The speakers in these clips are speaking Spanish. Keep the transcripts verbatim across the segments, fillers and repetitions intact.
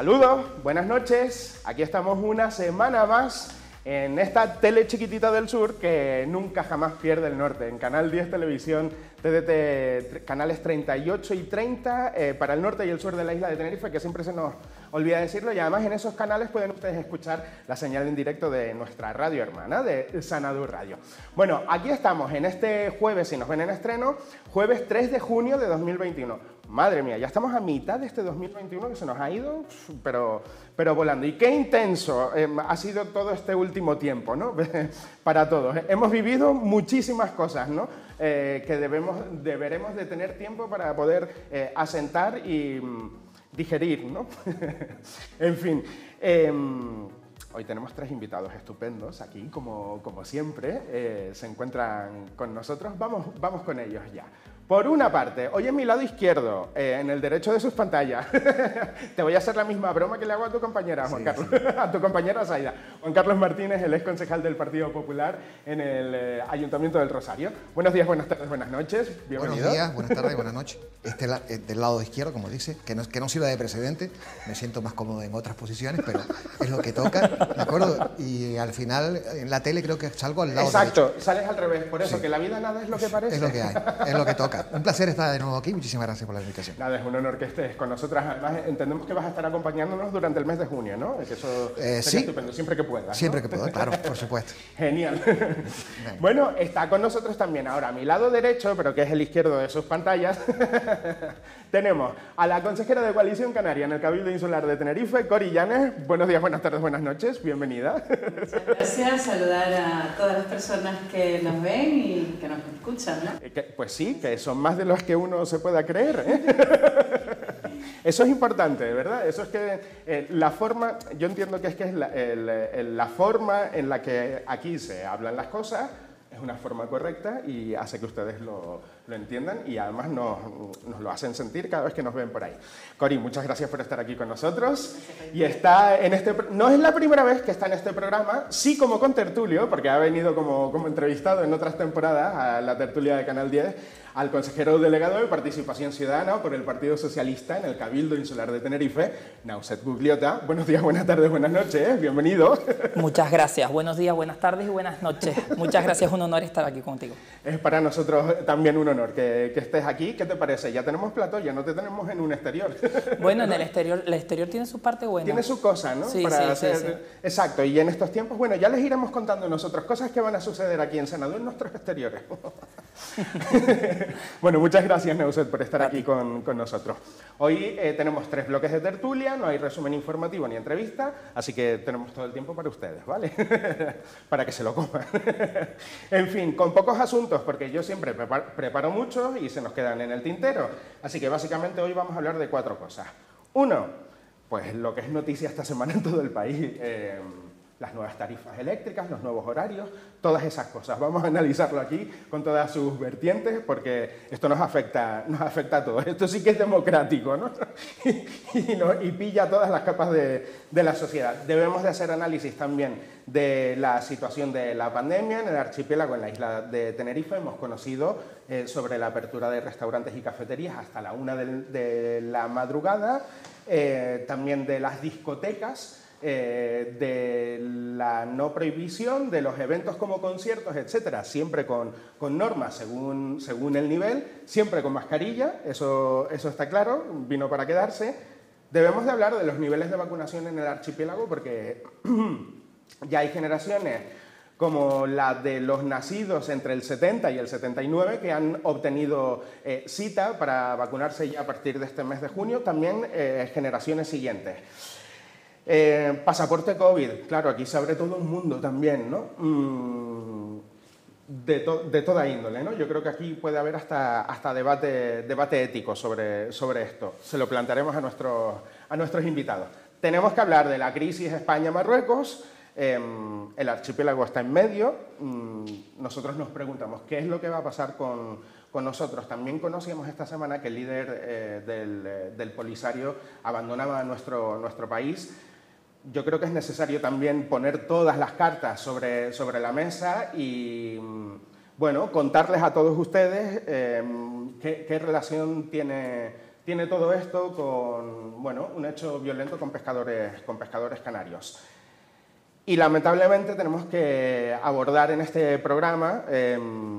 Saludos, buenas noches. Aquí estamos una semana más en esta tele chiquitita del sur que nunca jamás pierde el norte. En Canal diez Televisión, T D T, canales treinta y ocho y treinta eh, para el norte y el sur de la isla de Tenerife, que siempre se nos olvida decirlo. Y además en esos canales pueden ustedes escuchar la señal en directo de nuestra radio hermana, de Sanadú Radio. Bueno, aquí estamos en este jueves, si nos ven en estreno, jueves tres de junio de dos mil veintiuno. Madre mía, ya estamos a mitad de este dos mil veintiuno que se nos ha ido, pero, pero volando. Y qué intenso eh, ha sido todo este último tiempo, ¿no? Para todos. Hemos vivido muchísimas cosas, ¿no? Eh, que debemos, deberemos de tener tiempo para poder eh, asentar y mm, digerir, ¿no? En fin. Eh, Hoy tenemos tres invitados estupendos aquí, como, como siempre, eh, se encuentran con nosotros. Vamos, vamos con ellos ya. Por una parte, hoy en mi lado izquierdo, eh, en el derecho de sus pantallas, te voy a hacer la misma broma que le hago a tu compañera, Juan sí, Carlos, sí. a tu compañera Zaida. Juan Carlos Martínez, el ex concejal del Partido Popular en el eh, Ayuntamiento del Rosario. Buenos días, buenas tardes, buenas noches. Bienvenido. Buenos días, buenas tardes, buenas noches. Este la, eh, del lado izquierdo, como dice, que no, que no sirva de precedente. Me siento más cómodo en otras posiciones, pero es lo que toca, ¿de acuerdo? Y al final, en la tele creo que salgo al lado Exacto, derecho. Sales al revés, por eso, sí. que la vida nada es lo que parece. Es lo que hay, es lo que toca. Un placer estar de nuevo aquí, muchísimas gracias por la invitación. Nada, es un honor que estés con nosotras. Además, entendemos que vas a estar acompañándonos durante el mes de junio, ¿no? Que eso eh, sería sí. estupendo, siempre que puedas, ¿no? Siempre que puedo, claro, por supuesto. Genial. Bueno, está con nosotros también ahora a mi lado derecho, pero que es el izquierdo de sus pantallas, tenemos a la consejera de Coalición Canaria en el Cabildo Insular de Tenerife, Cori Llanes. Buenos días, buenas tardes, buenas noches, bienvenida. Muchas gracias, saludar a todas las personas que nos ven y que nos escuchan, ¿no? Pues sí, que son más de los que uno se pueda creer, ¿eh? Eso es importante, ¿verdad? Eso es que eh, la forma, yo entiendo que es que es la, el, el, la forma en la que aquí se hablan las cosas es una forma correcta y hace que ustedes lo, lo entiendan y además nos, nos lo hacen sentir cada vez que nos ven por ahí. Cori, muchas gracias por estar aquí con nosotros. Y está en este, no es la primera vez que está en este programa, sí como contertulio, porque ha venido como, como entrevistado en otras temporadas a la tertulia de Canal diez, al consejero delegado de Participación Ciudadana por el Partido Socialista en el Cabildo Insular de Tenerife, Nauset Gugliota. Buenos días, buenas tardes, buenas noches, bienvenido. Muchas gracias, buenos días, buenas tardes y buenas noches. Muchas gracias, es un honor estar aquí contigo. Es para nosotros también un honor que, que estés aquí. ¿Qué te parece? Ya tenemos plató, ya no te tenemos en un exterior. Bueno, en el exterior, el exterior tiene su parte buena. Tiene su cosa, ¿no? Sí, para sí, hacer... sí, sí. Exacto, y en estos tiempos, bueno, ya les iremos contando nosotros cosas que van a suceder aquí en Sanadú en nuestros exteriores. Bueno, muchas gracias, Neuset, por estar aquí con, con nosotros. Hoy eh, tenemos tres bloques de tertulia, no hay resumen informativo ni entrevista, así que tenemos todo el tiempo para ustedes, ¿vale? Para que se lo coman. En fin, con pocos asuntos, porque yo siempre preparo, preparo muchos y se nos quedan en el tintero. Así que básicamente hoy vamos a hablar de cuatro cosas. Uno, pues lo que es noticia esta semana en todo el país. Eh, las nuevas tarifas eléctricas, los nuevos horarios, todas esas cosas. Vamos a analizarlo aquí con todas sus vertientes porque esto nos afecta, nos afecta a todos. Esto sí que es democrático, ¿no? y, y, no, y pilla todas las capas de, de la sociedad. Debemos de hacer análisis también de la situación de la pandemia en el archipiélago, en la isla de Tenerife. Hemos conocido eh, sobre la apertura de restaurantes y cafeterías hasta la una de, de la madrugada, eh, también de las discotecas, Eh, de la no prohibición de los eventos como conciertos, etcétera, siempre con, con normas según, según el nivel, siempre con mascarilla, eso, eso está claro, vino para quedarse. Debemos de hablar de los niveles de vacunación en el archipiélago porque ya hay generaciones como la de los nacidos entre el setenta y el setenta y nueve que han obtenido eh, cita para vacunarse ya a partir de este mes de junio, también eh, generaciones siguientes. Eh, pasaporte COVID, claro, aquí se abre todo un mundo también, ¿no? Mm, de, to de toda índole, ¿no? Yo creo que aquí puede haber hasta, hasta debate, debate ético sobre, sobre esto. Se lo plantearemos a nuestros, a nuestros invitados. Tenemos que hablar de la crisis España-Marruecos. Eh, el archipiélago está en medio. Mm, nosotros nos preguntamos qué es lo que va a pasar con, con nosotros. También conocíamos esta semana que el líder eh, del, eh, del Polisario abandonaba nuestro, nuestro país. Yo creo que es necesario también poner todas las cartas sobre, sobre la mesa y, bueno, contarles a todos ustedes eh, qué, qué relación tiene, tiene todo esto con, bueno, un hecho violento con pescadores, con pescadores canarios. Y lamentablemente tenemos que abordar en este programa eh,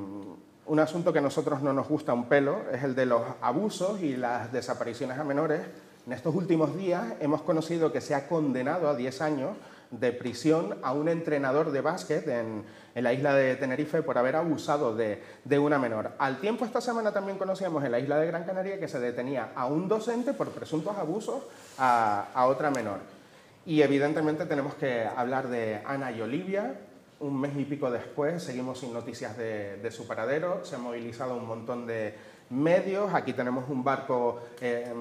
un asunto que a nosotros no nos gusta un pelo, es el de los abusos y las desapariciones a menores. En estos últimos días hemos conocido que se ha condenado a diez años de prisión a un entrenador de básquet en, en la isla de Tenerife por haber abusado de, de una menor. Al tiempo, esta semana también conocíamos en la isla de Gran Canaria que se detenía a un docente por presuntos abusos a, a otra menor. Y evidentemente tenemos que hablar de Ana y Olivia. Un mes y pico después seguimos sin noticias de, de su paradero. Se ha movilizado un montón de medios. Aquí tenemos un barco, eh,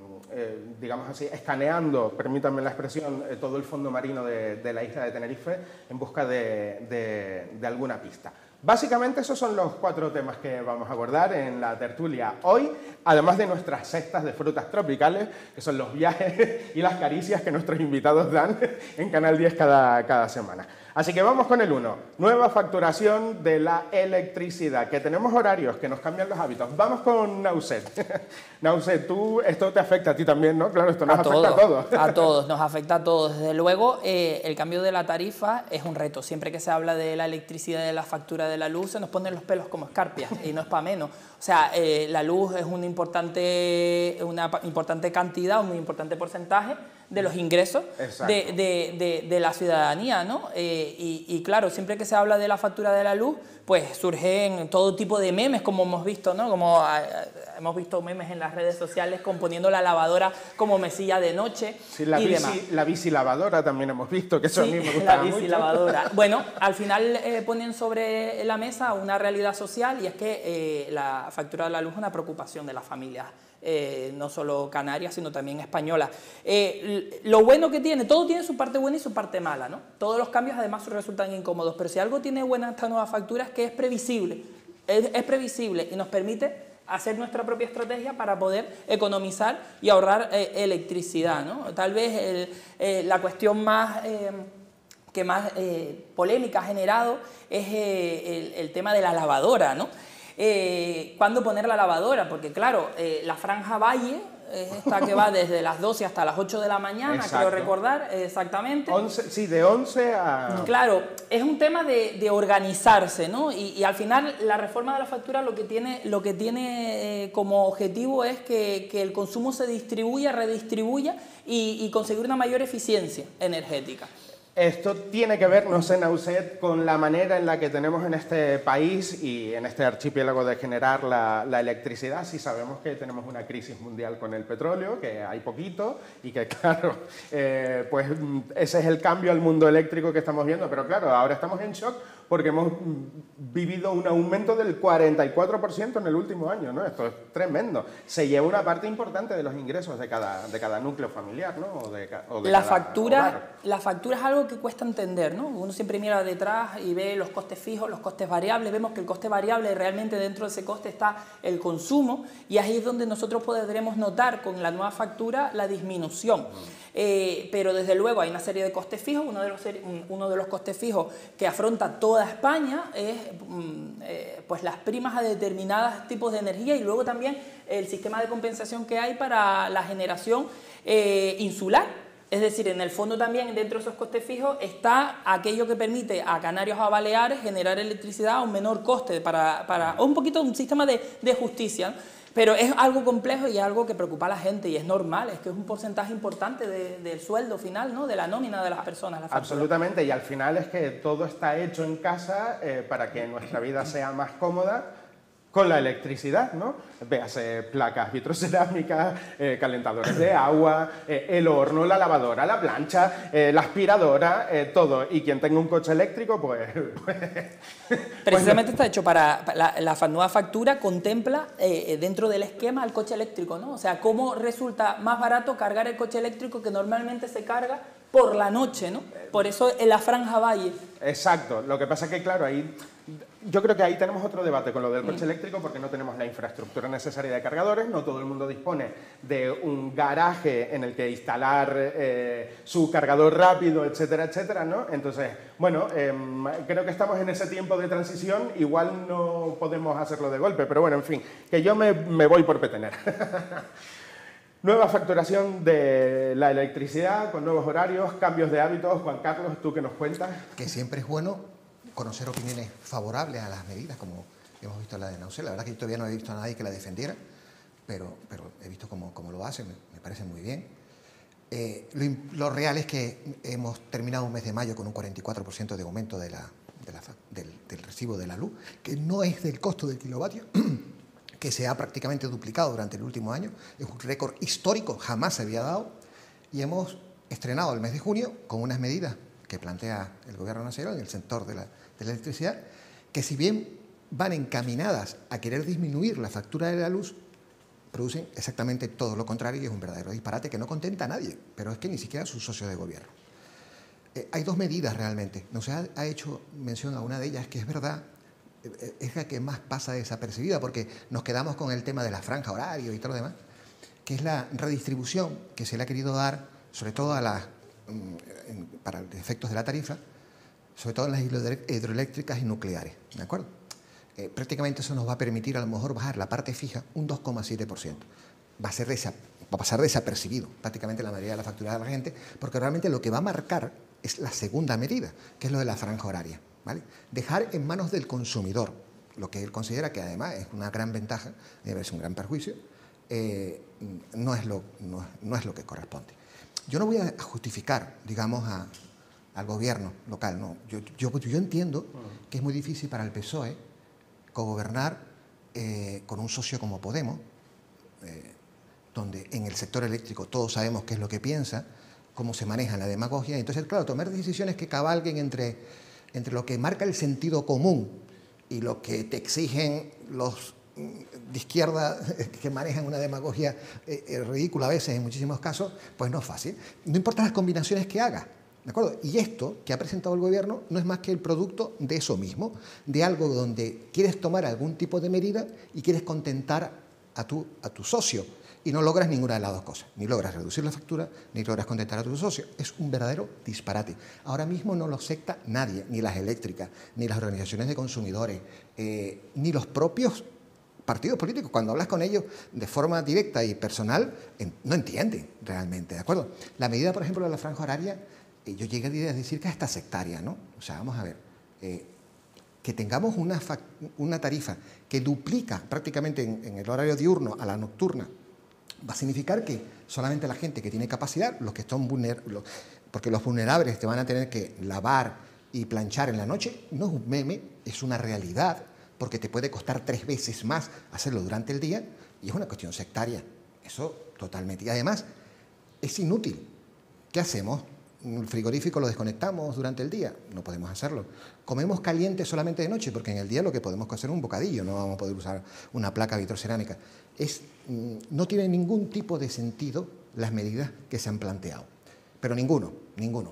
eh, digamos así, escaneando, permítanme la expresión, eh, todo el fondo marino de, de la isla de Tenerife en busca de, de, de alguna pista. Básicamente esos son los cuatro temas que vamos a abordar en la tertulia hoy, además de nuestras cestas de frutas tropicales, que son los viajes y las caricias que nuestros invitados dan en Canal diez cada, cada semana. Así que vamos con el uno, nueva facturación de la electricidad, que tenemos horarios que nos cambian los hábitos. Vamos con Nauset. Nauset, tú, esto te afecta a ti también, ¿no? Claro, esto nos a afecta todos, a todos. A todos, nos afecta a todos. Desde luego, eh, el cambio de la tarifa es un reto. Siempre que se habla de la electricidad y de la factura de la luz, se nos ponen los pelos como escarpias, y no es para menos. O sea, eh, la luz es una importante, una importante cantidad, un muy importante porcentaje de los ingresos de, de, de, de la ciudadanía, ¿no? Eh, y, y claro, siempre que se habla de la factura de la luz, pues surgen todo tipo de memes, como hemos visto, ¿no? Como a, a, hemos visto memes en las redes sociales componiendo la lavadora como mesilla de noche. Sí, la, y bici, demás. la bici lavadora también hemos visto, que eso Sí, a mí me gusta la bici mucho. lavadora. Bueno, al final eh, ponen sobre la mesa una realidad social, y es que eh, la factura de la luz es una preocupación de las familias. Eh, no solo canarias, sino también españolas. Eh, lo bueno que tiene, todo tiene su parte buena y su parte mala, ¿no? Todos los cambios además resultan incómodos, pero si algo tiene buena esta nueva factura es que es previsible, es, es previsible y nos permite hacer nuestra propia estrategia para poder economizar y ahorrar eh, electricidad, ¿no? Tal vez el, eh, la cuestión más... Eh, que más eh, polémica ha generado es eh, el, el tema de la lavadora, ¿no? Eh, ¿Cuándo poner la lavadora? Porque claro, eh, la franja valle, eh, esta que va desde las doce hasta las ocho de la mañana, Exacto. Quiero recordar eh, exactamente. once, sí, de once a... Claro, es un tema de, de organizarse, ¿no? Y, y al final la reforma de la factura lo que tiene, lo que tiene eh, como objetivo es que, que el consumo se distribuya, redistribuya y, y conseguir una mayor eficiencia energética. Esto tiene que ver, no sé, Nauset, con la manera en la que tenemos en este país y en este archipiélago de generar la, la electricidad. Si sabemos que tenemos una crisis mundial con el petróleo, que hay poquito y que, claro, eh, pues ese es el cambio al mundo eléctrico que estamos viendo. Pero, claro, ahora estamos en shock porque hemos vivido un aumento del cuarenta y cuatro por ciento en el último año, ¿no? Esto es tremendo. Se lleva una parte importante de los ingresos de cada, de cada núcleo familiar, ¿no? O de, o de la, cada factura, hogar. la factura es algo que cuesta entender, ¿no? Uno siempre mira detrás y ve los costes fijos, los costes variables, vemos que el coste variable realmente dentro de ese coste está el consumo, y ahí es donde nosotros podremos notar con la nueva factura la disminución. Eh, pero desde luego hay una serie de costes fijos. Uno de los, uno de los costes fijos que afronta toda España es eh, pues las primas a determinados tipos de energía, y luego también el sistema de compensación que hay para la generación eh, insular. Es decir, en el fondo también dentro de esos costes fijos está aquello que permite a Canarios o a Baleares generar electricidad a un menor coste, para, para un poquito un sistema de, de justicia, ¿no? Pero es algo complejo y es algo que preocupa a la gente, y es normal, es que es un porcentaje importante de, del sueldo final, ¿no? De la nómina de las personas. La Absolutamente, y al final es que todo está hecho en casa eh, para que nuestra vida sea más cómoda con la electricidad, ¿no? Véase placas vitrocerámicas, eh, calentadores de agua, eh, el horno, la lavadora, la plancha, eh, la aspiradora, eh, todo. Y quien tenga un coche eléctrico, pues... pues Precisamente está hecho para... La, la nueva factura contempla eh, dentro del esquema el coche eléctrico, ¿no? O sea, cómo resulta más barato cargar el coche eléctrico que normalmente se carga por la noche, ¿no? Por eso en la franja valle. Exacto. Lo que pasa es que, claro, ahí... Yo creo que ahí tenemos otro debate con lo del coche eléctrico, porque no tenemos la infraestructura necesaria de cargadores, no todo el mundo dispone de un garaje en el que instalar eh, su cargador rápido, etcétera, etcétera, ¿no? Entonces, bueno, eh, creo que estamos en ese tiempo de transición, igual no podemos hacerlo de golpe, pero bueno, en fin, que yo me, me voy por petener. Nueva facturación de la electricidad, con nuevos horarios, cambios de hábitos. Juan Carlos, ¿tú qué nos cuentas? Que siempre es bueno conocer opiniones favorables a las medidas, como hemos visto la de Nausel. La verdad es que yo todavía no he visto a nadie que la defendiera, pero, pero he visto cómo, cómo lo hacen, me, me parece muy bien. Eh, lo, lo real es que hemos terminado un mes de mayo con un cuarenta y cuatro por ciento de aumento de la, de la, del, del recibo de la luz, que no es del costo del kilovatio, que se ha prácticamente duplicado durante el último año. Es un récord histórico, jamás se había dado. Y hemos estrenado el mes de junio con unas medidas que plantea el Gobierno Nacional en el sector de la, de la electricidad, que si bien van encaminadas a querer disminuir la factura de la luz, producen exactamente todo lo contrario y es un verdadero disparate que no contenta a nadie, pero es que ni siquiera a sus socios de gobierno. Eh, hay dos medidas realmente. No se ha, ha hecho mención a una de ellas que es verdad, eh, es la que más pasa desapercibida porque nos quedamos con el tema de la franja horaria y todo lo demás, que es la redistribución que se le ha querido dar, sobre todo a las, mm, para efectos de la tarifa, sobre todo en las hidroeléctricas y nucleares, ¿de acuerdo? Eh, prácticamente eso nos va a permitir a lo mejor bajar la parte fija un dos coma siete por ciento. Va a, ser desa, va a pasar desapercibido prácticamente la mayoría de la factura de la gente, porque realmente lo que va a marcar es la segunda medida, que es lo de la franja horaria, ¿vale? Dejar en manos del consumidor, lo que él considera que además es una gran ventaja, es un gran perjuicio, eh, no, es lo, no, no es lo que corresponde. Yo no voy a justificar, digamos, a, al gobierno local, no. Yo, yo, yo entiendo que es muy difícil para el P S O E cogobernar eh, con un socio como Podemos, eh, donde en el sector eléctrico todos sabemos qué es lo que piensa, cómo se maneja la demagogia. Entonces, claro, tomar decisiones que cabalguen entre, entre lo que marca el sentido común y lo que te exigen los de izquierda que manejan una demagogia eh, ridícula a veces en muchísimos casos, pues no es fácil. No importa las combinaciones que haga. ¿De acuerdo? Y esto que ha presentado el gobierno no es más que el producto de eso mismo, de algo donde quieres tomar algún tipo de medida y quieres contentar a tu, a tu socio y no logras ninguna de las dos cosas. Ni logras reducir la factura, ni logras contentar a tu socio. Es un verdadero disparate. Ahora mismo no lo acepta nadie, ni las eléctricas, ni las organizaciones de consumidores, eh, ni los propios partidos políticos. Cuando hablas con ellos de forma directa y personal, no entienden realmente, ¿de acuerdo? La medida, por ejemplo, de la franja horaria, yo llegué a decir que es hasta sectaria, ¿no? O sea, vamos a ver, eh, que tengamos una, una tarifa que duplica prácticamente en, en el horario diurno a la nocturna, va a significar que solamente la gente que tiene capacidad, los que están vulnerables, porque los vulnerables te van a tener que lavar y planchar en la noche, no es un meme, es una realidad, porque te puede costar tres veces más hacerlo durante el día y es una cuestión sectaria, eso totalmente. Y además, es inútil. ¿Qué hacemos? ¿El frigorífico lo desconectamos durante el día? No podemos hacerlo. ¿Comemos caliente solamente de noche? Porque en el día lo que podemos hacer es un bocadillo, no vamos a poder usar una placa vitrocerámica. Es, no tiene ningún tipo de sentido las medidas que se han planteado. Pero ninguno, ninguno.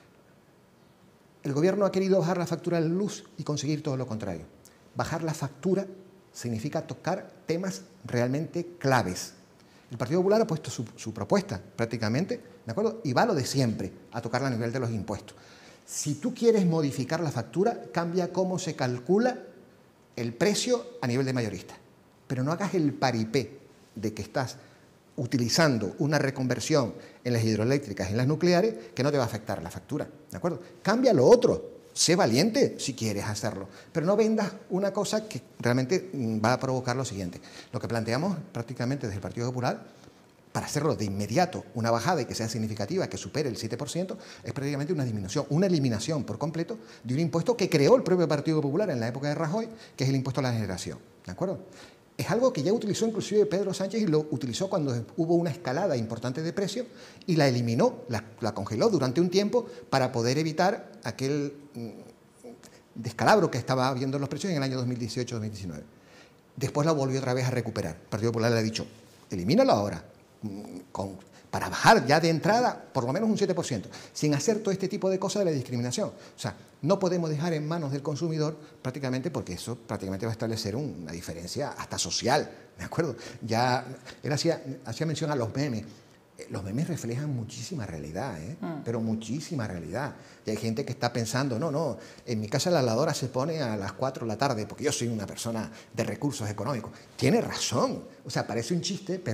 El gobierno ha querido bajar la factura de luz y conseguir todo lo contrario. Bajar la factura significa tocar temas realmente claves. El Partido Popular ha puesto su, su propuesta prácticamente, ¿de acuerdo? Y va a lo de siempre, a tocarla a nivel de los impuestos. Si tú quieres modificar la factura, cambia cómo se calcula el precio a nivel de mayorista. Pero no hagas el paripé de que estás utilizando una reconversión en las hidroeléctricas y en las nucleares que no te va a afectar la factura, ¿de acuerdo? Cambia lo otro. Sé valiente si quieres hacerlo, pero no vendas una cosa que realmente va a provocar lo siguiente. Lo que planteamos prácticamente desde el Partido Popular, para hacerlo de inmediato, una bajada y que sea significativa, que supere el siete por ciento, es prácticamente una disminución, una eliminación por completo de un impuesto que creó el propio Partido Popular en la época de Rajoy, que es el impuesto a la generación, ¿de acuerdo? Es algo que ya utilizó inclusive Pedro Sánchez y lo utilizó cuando hubo una escalada importante de precios y la eliminó, la, la congeló durante un tiempo para poder evitar aquel mm, descalabro que estaba habiendo en los precios en el año dos mil dieciocho dos mil diecinueve. Después la volvió otra vez a recuperar. El Partido Popular le ha dicho, elimínalo ahora, con, para bajar ya de entrada por lo menos un siete por ciento, sin hacer todo este tipo de cosas de la discriminación. O sea, no podemos dejar en manos del consumidor prácticamente porque eso prácticamente va a establecer una diferencia hasta social, ¿de acuerdo? Ya, él hacía, hacía mención a los memes. Los memes reflejan muchísima realidad, ¿eh? Mm. Pero muchísima realidad. Y hay gente que está pensando, no, no, en mi casa la lavadora se pone a las cuatro de la tarde porque yo soy una persona de recursos económicos. Tiene razón. O sea, parece un chiste, pero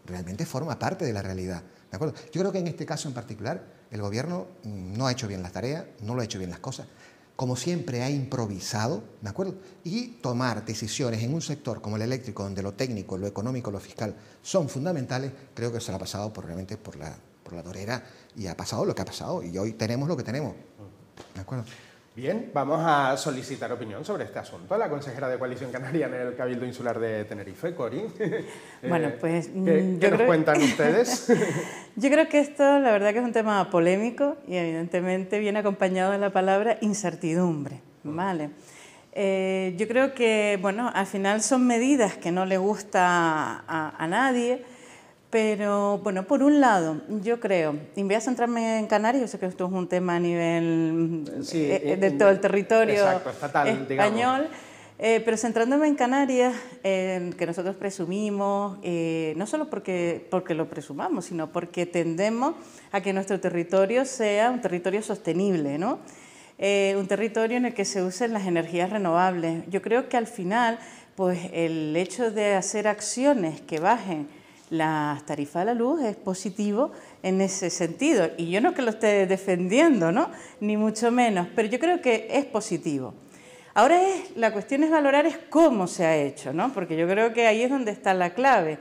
realmente forma parte de la realidad. ¿De acuerdo? Yo creo que en este caso en particular el gobierno no ha hecho bien las tareas, no lo ha hecho bien las cosas. Como siempre ha improvisado, ¿de acuerdo? Y tomar decisiones en un sector como el eléctrico, donde lo técnico, lo económico, lo fiscal son fundamentales, creo que se lo ha pasado por, realmente por la, por la torera y ha pasado lo que ha pasado y hoy tenemos lo que tenemos. ¿De acuerdo? Bien, vamos a solicitar opinión sobre este asunto a la consejera de Coalición Canaria en el Cabildo Insular de Tenerife, Cori. Bueno, pues... ¿Qué, ¿qué nos creo... cuentan ustedes? Yo creo que esto, la verdad que es un tema polémico y evidentemente viene acompañado de la palabra incertidumbre, ¿vale? Eh, yo creo que, bueno, al final son medidas que no le gusta a, a nadie, pero, bueno, por un lado, yo creo, y voy a centrarme en Canarias, yo sé que esto es un tema a nivel sí, eh, de todo el territorio exacto, estatal, español, digamos. Eh, pero centrándome en Canarias, eh, que nosotros presumimos, eh, no solo porque, porque lo presumamos, sino porque tendemos a que nuestro territorio sea un territorio sostenible, ¿no? Eh, un territorio en el que se usen las energías renovables. Yo creo que al final, pues el hecho de hacer acciones que bajen las tarifas de la luz es positivo en ese sentido. Y yo no es que lo esté defendiendo, ¿no? Ni mucho menos, pero yo creo que es positivo. Ahora es, la cuestión es valorar es cómo se ha hecho, ¿no? Porque yo creo que ahí es donde está la clave.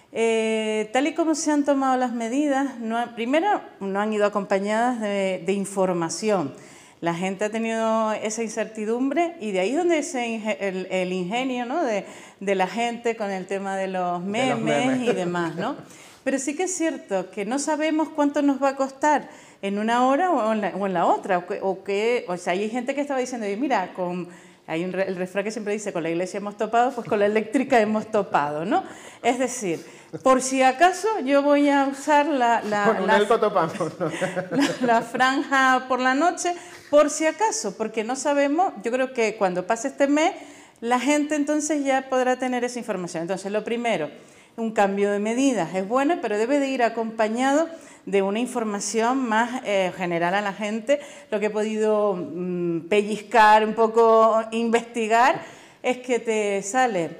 Eh, tal y como se han tomado las medidas, no, primero no han ido acompañadas de, de información. La gente ha tenido esa incertidumbre y de ahí es donde ese, el, el ingenio, ¿no? de, de la gente con el tema de los memes, de los memes y demás, ¿no? Pero sí que es cierto que no sabemos cuánto nos va a costar en una hora o en la, o en la otra. O que, o que, o sea, hay gente que estaba diciendo, mira, con, hay un, el refrán que siempre dice, con la iglesia hemos topado, pues con la eléctrica hemos topado, ¿no? Es decir, por si acaso yo voy a usar la, la, con un la, elco topamos, ¿no? la, la franja por la noche, por si acaso, porque no sabemos, yo creo que cuando pase este mes, la gente entonces ya podrá tener esa información. Entonces, lo primero, un cambio de medidas es bueno, pero debe de ir acompañado de una información más eh, general a la gente. Lo que he podido mmm, pellizcar, un poco investigar, es que te sale,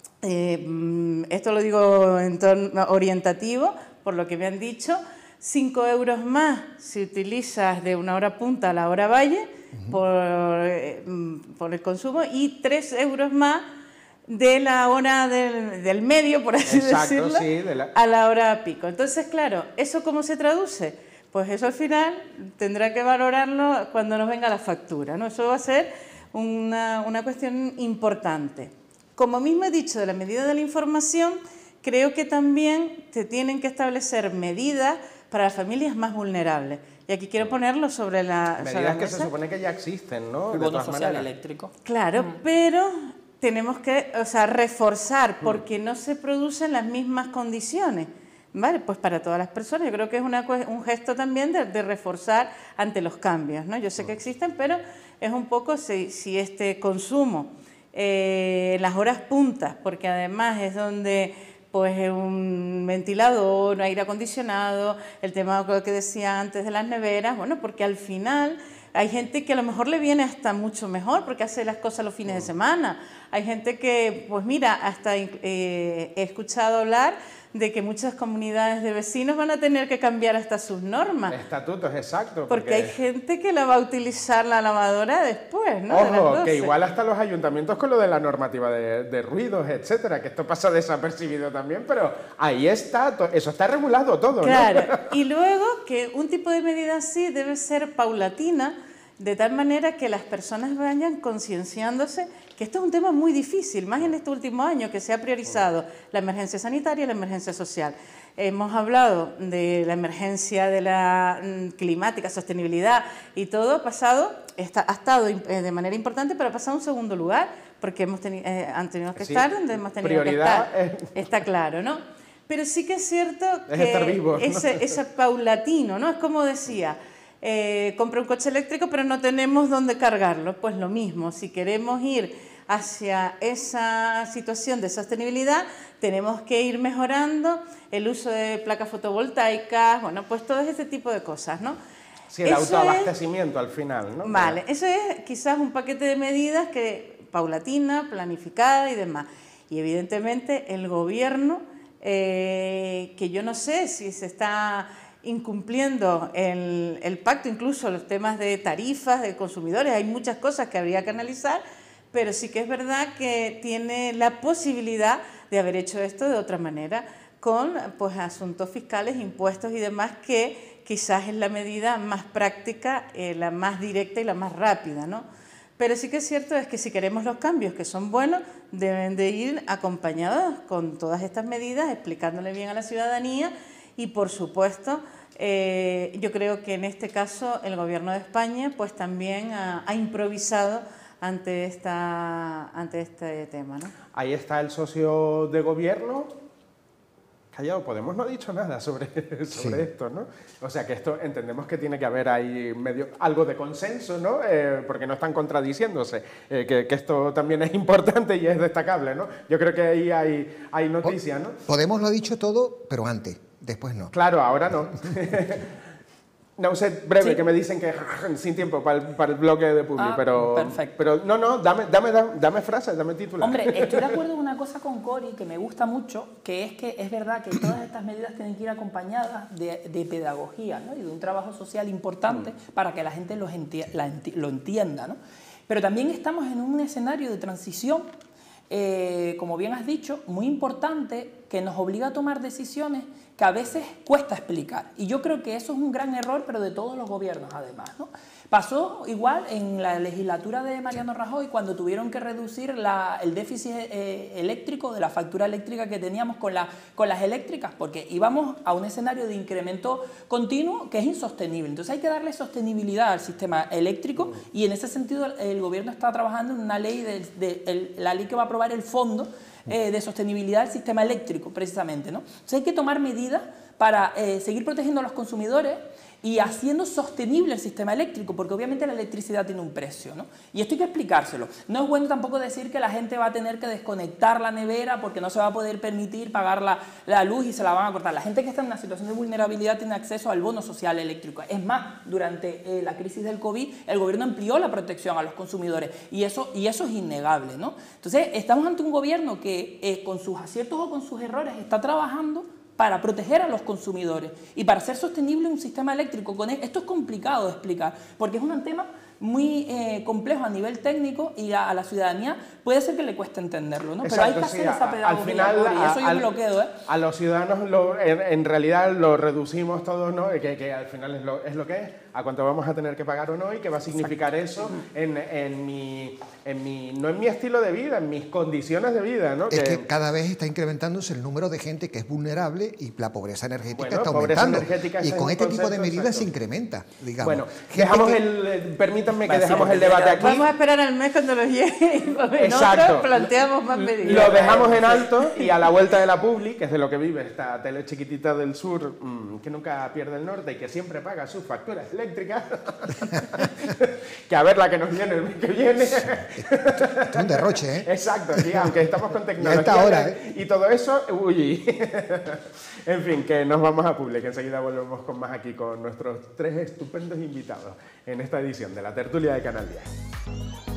eh, esto lo digo en tono orientativo, por lo que me han dicho, cinco euros más si utilizas de una hora punta a la hora valle, uh-huh. por, eh, por el consumo, y tres euros más de la hora del, del medio, por así Exacto, decirlo, sí, de la... a la hora pico. Entonces, claro, ¿eso cómo se traduce? Pues eso al final tendrá que valorarlo cuando nos venga la factura, ¿no? Eso va a ser una, una cuestión importante. Como mismo he dicho de la medida de la información, creo que también se tienen que establecer medidas para las familias más vulnerables. Y aquí quiero ponerlo sobre la medidas sobre la que mesa. se supone que ya existen, ¿no? El de bono todas social maneras. eléctrico. Claro, mm. pero tenemos que, o sea, reforzar, porque no se producen las mismas condiciones, ¿vale? Pues para todas las personas. Yo creo que es una, un gesto también de, de reforzar ante los cambios, ¿no? Yo sé que existen, pero es un poco si, si este consumo, eh, las horas puntas, porque además es donde pues un ventilador, aire acondicionado, el tema que decía antes de las neveras, bueno, porque al final hay gente que a lo mejor le viene hasta mucho mejor porque hace las cosas los fines de semana. Hay gente que, pues mira, hasta eh, he escuchado hablar de que muchas comunidades de vecinos van a tener que cambiar hasta sus normas. Estatutos, exacto. Porque, porque hay gente que la va a utilizar la lavadora después, ¿no? Ojo, que igual hasta los ayuntamientos con lo de la normativa de, de ruidos, etcétera, que esto pasa desapercibido también, pero ahí está, eso está regulado todo, claro. ¿no? Claro, y luego que un tipo de medida así debe ser paulatina, de tal manera que las personas vayan concienciándose que esto es un tema muy difícil, más en este último año que se ha priorizado la emergencia sanitaria y la emergencia social. Hemos hablado de la emergencia de la climática, sostenibilidad y todo ha pasado, está, ha estado de manera importante, pero ha pasado a un segundo lugar, porque hemos teni eh, han tenido que sí, estar donde hemos tenido que estar, es... está claro, ¿no? Pero sí que es cierto es que estar vivo, ¿no? ese, ese paulatino, ¿no? Es como decía, eh, compré un coche eléctrico pero no tenemos dónde cargarlo, pues lo mismo, si queremos ir hacia esa situación de sostenibilidad, tenemos que ir mejorando el uso de placas fotovoltaicas, bueno, pues todo ese tipo de cosas, ¿no? Sí, el eso autoabastecimiento es, al final, ¿no? Vale, eso es quizás un paquete de medidas que paulatina, planificada y demás. Y evidentemente el gobierno eh, que yo no sé si se está incumpliendo el, el pacto, incluso los temas de tarifas de consumidores, hay muchas cosas que habría que analizar, pero sí que es verdad que tiene la posibilidad de haber hecho esto de otra manera, con pues, asuntos fiscales, impuestos y demás, que quizás es la medida más práctica, eh, la más directa y la más rápida, ¿no? Pero sí que es cierto es que si queremos los cambios que son buenos, deben de ir acompañados con todas estas medidas, explicándole bien a la ciudadanía y, por supuesto, eh, yo creo que en este caso el Gobierno de España pues también ha, ha improvisado ante, esta, ante este tema, ¿no? Ahí está el socio de gobierno. Callado, Podemos no ha dicho nada sobre, sobre sí. esto, ¿no? O sea que esto entendemos que tiene que haber ahí medio algo de consenso, ¿no? Eh, porque no están contradiciéndose, eh, que, que esto también es importante y es destacable, ¿no? Yo creo que ahí hay, hay noticias, ¿no? Podemos lo ha dicho todo, pero antes, después no. Claro, ahora no. No sé, breve, sí. que me dicen que sin tiempo para el, para el bloque de Publi, ah, pero, perfecto. pero no, no, dame, dame, dame, dame frases, dame titular. Hombre, estoy de acuerdo en una cosa con Cori que me gusta mucho, que es que es verdad que todas estas medidas tienen que ir acompañadas de, de pedagogía, ¿no? Y de un trabajo social importante mm. para que la gente los enti la enti lo entienda, ¿no? Pero también estamos en un escenario de transición, eh, como bien has dicho, muy importante, que nos obliga a tomar decisiones que a veces cuesta explicar. Y yo creo que eso es un gran error, pero de todos los gobiernos además, ¿no? Pasó igual en la legislatura de Mariano Rajoy, cuando tuvieron que reducir la, el déficit eh, eléctrico, de la factura eléctrica que teníamos con, la, con las eléctricas, porque íbamos a un escenario de incremento continuo que es insostenible. Entonces hay que darle sostenibilidad al sistema eléctrico y en ese sentido el gobierno está trabajando en una ley, de, de, el, la ley que va a aprobar el fondo Eh, de sostenibilidad del sistema eléctrico, precisamente, ¿no? Entonces hay que tomar medidas para eh, seguir protegiendo a los consumidores y haciendo sostenible el sistema eléctrico, porque obviamente la electricidad tiene un precio, ¿no? Y esto hay que explicárselo. No es bueno tampoco decir que la gente va a tener que desconectar la nevera porque no se va a poder permitir pagar la, la luz y se la van a cortar. La gente que está en una situación de vulnerabilidad tiene acceso al bono social eléctrico. Es más, durante eh, la crisis del COVID, el gobierno amplió la protección a los consumidores y eso, y eso es innegable, ¿no? Entonces, estamos ante un gobierno que eh, con sus aciertos o con sus errores está trabajando para proteger a los consumidores y para hacer sostenible un sistema eléctrico. Con esto es complicado de explicar, porque es un tema muy eh, complejo a nivel técnico y a, a la ciudadanía puede ser que le cueste entenderlo, ¿no? Exacto, pero hay que hacer sí, esa pedagogía, al final, y eso a, yo al, me lo quedo, ¿eh? A los ciudadanos lo, en, en realidad lo reducimos todos, ¿no? Que, que al final es lo, es lo que es, a cuánto vamos a tener que pagar o no y qué va a significar Exacto. eso en, en, mi, en mi, no en mi estilo de vida, en mis condiciones de vida, ¿no? Es que, que cada vez está incrementándose el número de gente que es vulnerable y la pobreza energética bueno, está pobreza aumentando. Energética y con este tipo de medidas exacto. se incrementa, digamos. Bueno, dejamos que... el, permítanme que Va, dejamos sí, el debate aquí. Vamos a esperar al mes cuando los llegue y nosotros planteamos más medidas. Lo dejamos en alto y a la vuelta de la Publi, que es de lo que vive esta tele chiquitita del sur, mmm, que nunca pierde el norte y que siempre paga sus facturas eléctricas, que a ver la que nos viene el mes que viene. Es un derroche, ¿eh? Exacto, sí, aunque estamos con tecnología esta hora, ¿eh? y todo eso, uy. En fin, que nos vamos a Publi, que enseguida volvemos con más aquí con nuestros tres estupendos invitados en esta edición de la tertulia de Canal diez.